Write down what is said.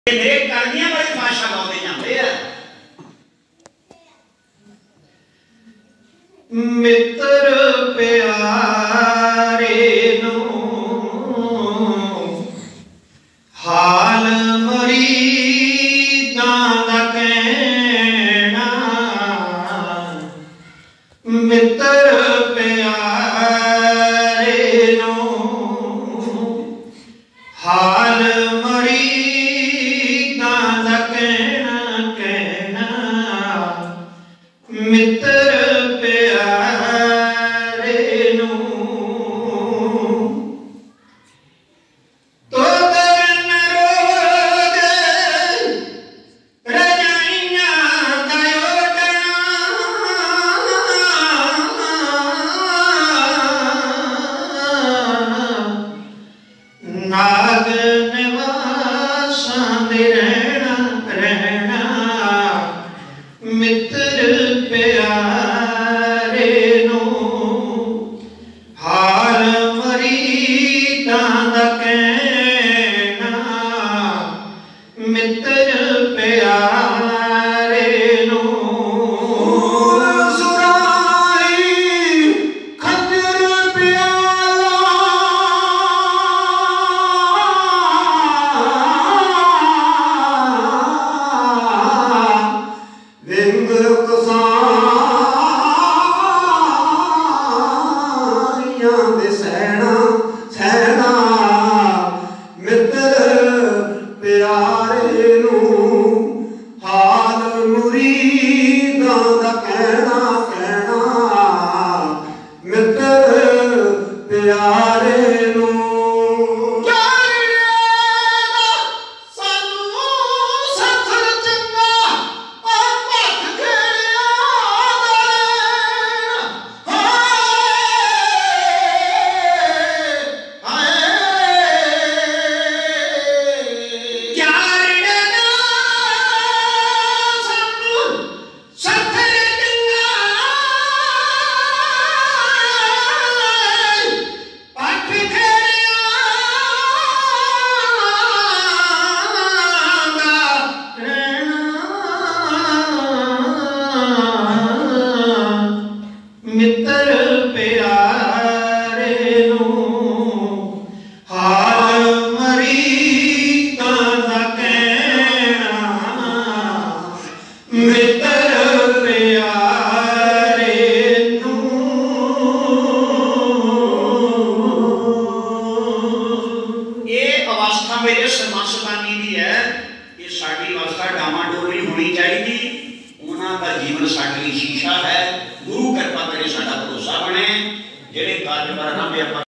नेक करदियां बड़ी भाषा गाउंदे जांदे आ। मित्र प्यारे नो हाल मरीदां दा कहना, मित्र प्यारे नो हाल मरीदां दा कहना कहना, मित्र नाग निवासां दे रहना रहना, मित्र प्यारे नो हाल मरीदां दा कहना, मित्र प्यारे नो सहना सहना, मित्र प्यारे नू हाल मुरीदां दा कहना कहना, मित्र प्यारे नू मित्र प्यारे नू हाल मरीदां दा कहना, मित्र प्यारे नू। ये अवस्था मेरे सरमासुदानी दी है, ये साडी अवस्था डामाडोल होनी चाहिए। उन्हां दा जीवन साडे लई शीशा है। गुरु कृपा करे साडा भरोसा बने, जेड़े कार्य करना